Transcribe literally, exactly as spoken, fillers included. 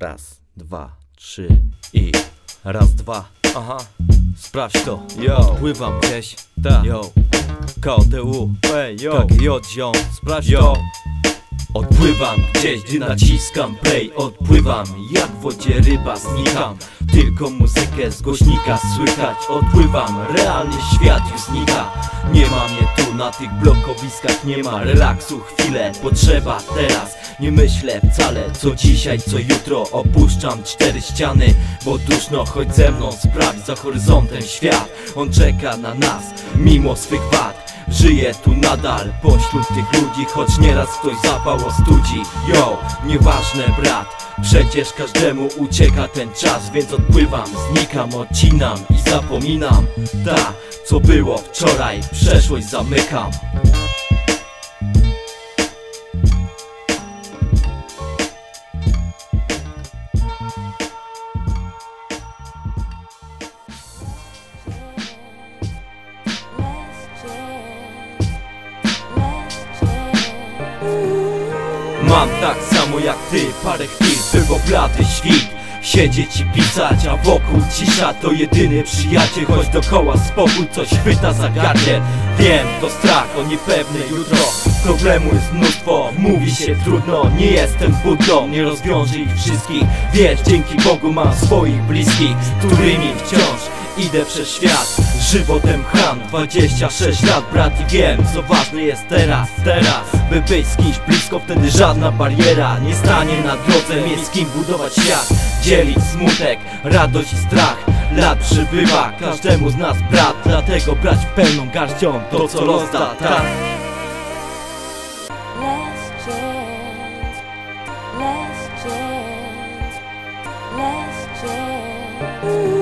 Raz, dwa, trzy i raz, dwa. Aha, sprawdź to. Yo, odpływam gdzieś. Ta. Yo, K O T U. Ej, yo, K G J, ziom. Sprawdź yo. to. Odpływam gdzieś, gdy naciskam play. Odpływam, jak w wodzie ryba znikam. Tylko muzykę z głośnika słychać. Odpływam, realnie świat już znika. Nie ma mnie tu na tych blokowiskach. Nie ma relaksu, chwilę potrzeba teraz. Nie myślę wcale co dzisiaj, co jutro. Opuszczam cztery ściany, bo duszno, chodź ze mną, sprawdź za horyzontem świat. On czeka na nas, mimo swych wad. Żyję tu nadal, pośród tych ludzi, choć nieraz ktoś zapał ostudzi. Yo, nieważne brat, przecież każdemu ucieka ten czas. Więc odpływam, znikam, odcinam i zapominam. Ta, co było wczoraj, przeszłość zamykam. Mam tak samo jak ty, parę chwil, było blady świt. Siedzieć i pisać, a wokół cisza. To jedyny przyjaciel, choć dookoła spokój coś chwyta za gardle. Wiem, to strach o niepewne jutro. Problemu jest mnóstwo, mówi się trudno. Nie jestem Buddą, nie rozwiążę ich wszystkich. Wiesz, dzięki Bogu mam swoich bliskich, z którymi wciąż idę przez świat. Żywotem cham, dwadzieścia sześć lat, brat, i wiem, co ważne jest teraz, teraz. By być z kimś blisko, wtedy żadna bariera nie stanie na drodze. Mieć z kim budować świat, dzielić smutek, radość i strach. Lat przybywa, każdemu z nas brat. Dlatego brać pełną garścią to, co los da, tak? Last chance, last chance, last chance.